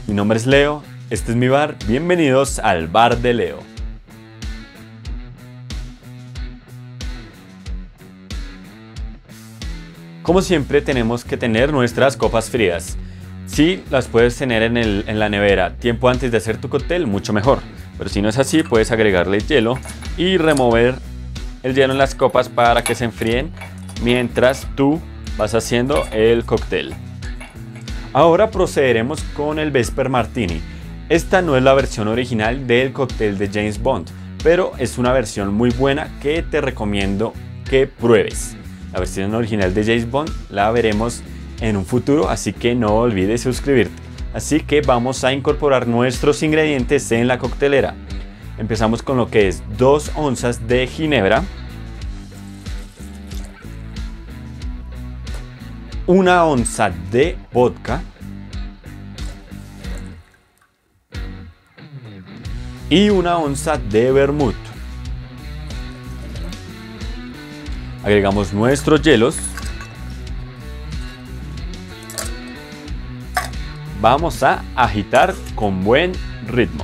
Mi nombre es Leo, este es mi bar, bienvenidos al Bar de Leo. Como siempre tenemos que tener nuestras copas frías. Si las puedes tener en la nevera tiempo antes de hacer tu cóctel, mucho mejor. Pero si no es así, puedes agregarle hielo y remover el hielo en las copas para que se enfríen mientras tú vas haciendo el cóctel. Ahora procederemos con el Vesper Martini. Esta no es la versión original del cóctel de James Bond, pero es una versión muy buena que te recomiendo que pruebes. La versión original de James Bond la veremos en un futuro, así que no olvides suscribirte. Así que vamos a incorporar nuestros ingredientes en la coctelera. Empezamos con lo que es 2 onzas de ginebra, 1 onza de vodka y 1 onza de vermut. Agregamos nuestros hielos. Vamos a agitar con buen ritmo.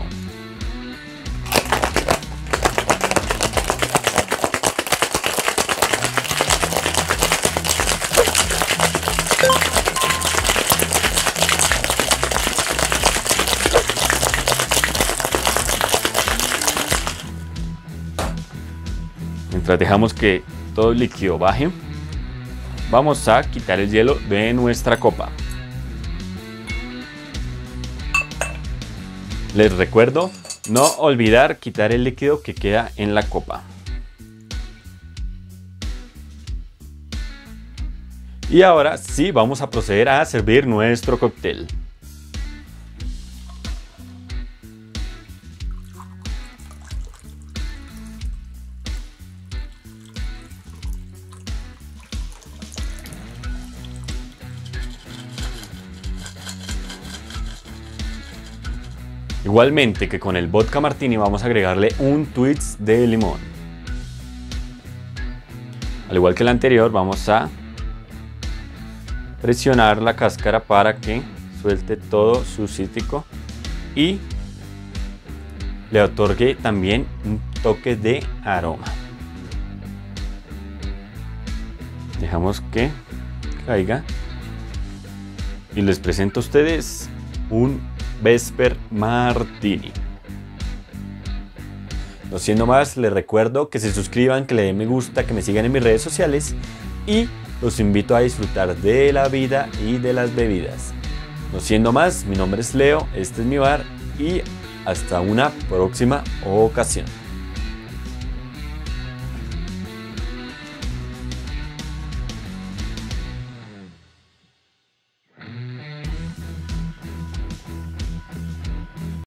Mientras dejamos que todo el líquido baje, vamos a quitar el hielo de nuestra copa. Les recuerdo no olvidar quitar el líquido que queda en la copa. Y ahora sí vamos a proceder a servir nuestro cóctel. Igualmente que con el vodka martini vamos a agregarle un twist de limón. Al igual que el anterior, vamos a presionar la cáscara para que suelte todo su cítrico y le otorgue también un toque de aroma. Dejamos que caiga y les presento a ustedes un Vesper Martini. No siendo más, les recuerdo que se suscriban, que le den me gusta, que me sigan en mis redes sociales y los invito a disfrutar de la vida y de las bebidas. No siendo más, mi nombre es Leo, este es mi bar y hasta una próxima ocasión.